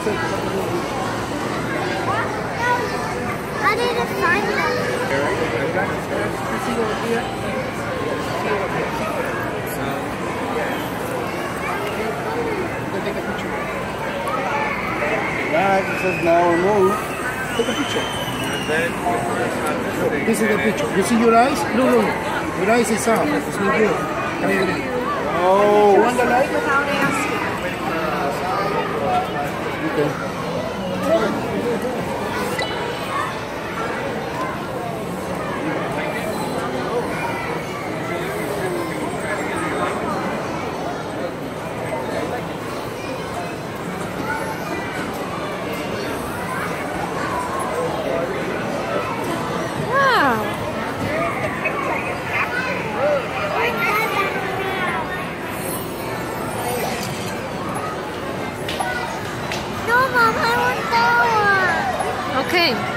How did it find them? Back, it says now remove. Take a picture. This is the picture. You see your eyes? No, no, no. Your eyes is off. It's not good. Oh. You want the light? Without asking. Okay. Wow. No, Mom, I want that one. Okay.